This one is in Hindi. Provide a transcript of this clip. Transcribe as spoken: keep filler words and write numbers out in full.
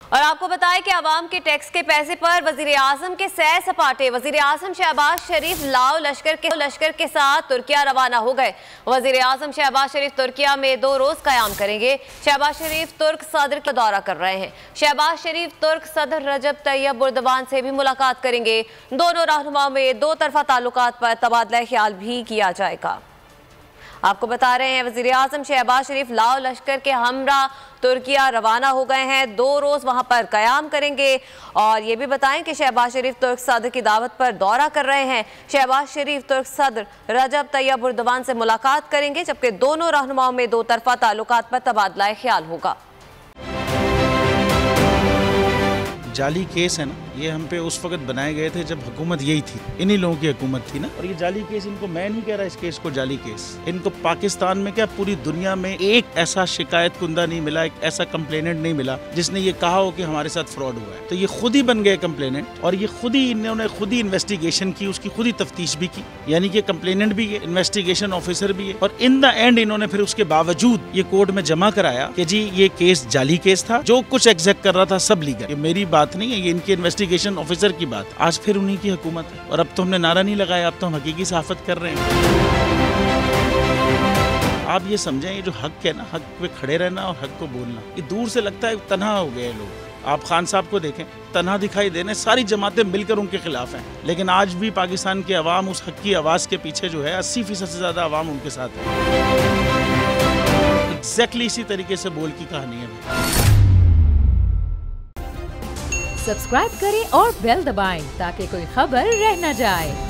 और आपको बताएं कि आवाम के टैक्स के पैसे पर वजीर आजम के सैर सपाटे। वजीर आजम शहबाज शरीफ लाओ लश्कर के लश्कर के साथ तुर्किया रवाना हो गए। वजीर आजम शहबाज शरीफ तुर्किया में दो रोज कयाम करेंगे। शहबाज शरीफ तुर्क सदर का दौरा कर रहे हैं। शहबाज शरीफ तुर्क सदर रजब तैयब एर्दोगान से भी मुलाकात करेंगे। दोनों रहनुमाओं में दो तरफा ताल्लुकात पर तबादला ख्याल भी किया जाएगा। आपको बता रहे हैं वजीर आजम शहबाज शरीफ लाओ लश्कर के हमरा तुर्किया रवाना हो गए हैं। दो रोज वहां पर कयाम करेंगे। और ये भी बताएं कि शहबाज शरीफ तुर्क सदर की दावत पर दौरा कर रहे हैं। शहबाज शरीफ तुर्क सदर रजब तैयब एर्दोगान से मुलाकात करेंगे, जबकि दोनों रहनुमाओं में दो तरफा ताल्लुकात पर तबादला ख्याल होगा। जाली केस है ना, ये हम पे उस वक्त बनाए गए थे जब हुकूमत यही थी, इन्हीं लोगों की हुकूमत थी ना। और ये जाली केस, इनको मैं नहीं कह रहा इस केस को जाली केस, इनको पाकिस्तान में क्या पूरी दुनिया में एक ऐसा शिकायत कुंदा नहीं मिला, एक ऐसा कंप्लेनेंट नहीं मिला जिसने ये कहा हो कि हमारे साथ फ्रॉड हुआ है। तो ये खुद ही बन गए कंप्लेनेंट और ये खुद ही इन्होंने खुद ही इन्वेस्टिगेशन की, उसकी खुद ही तफ्तीश भी की, यानी कि कंप्लेनेंट भी है, इन्वेस्टिगेशन ऑफिसर भी है। और इन द एंड इन्होंने फिर उसके बावजूद ये कोर्ट में जमा कराया कि जी ये केस जाली केस था, जो कुछ एग्जैक्ट कर रहा था सब लीगल। ये मेरी बात नहीं है, ये इनके इन्वेस्टिगेशन ऑफिसर की बात। आज फिर उन्हीं की हुकूमत है और अब तो हमने नारा नहीं लगाया, अब तो हम हकीकी सहाफत कर रहे हैं। आप ये समझें, ये जो हक है ना, हक पे खड़े रहना और हक को बोलना, ये दूर से लगता है तन्हा हो गए लोग। आप खान साहब को देखें, तन्हा दिखाई देने, सारी जमातें मिलकर उनके खिलाफ हैं, लेकिन आज भी पाकिस्तान की आवाम उस हक की आवाज़ के पीछे जो है अस्सी फीसद से ज़्यादा आवाम उनके साथ है। एग्जैक्टली इसी तरीके से बोल की कहानी है। सब्सक्राइब करें और बेल दबाएं ताकि कोई खबर रह न जाए।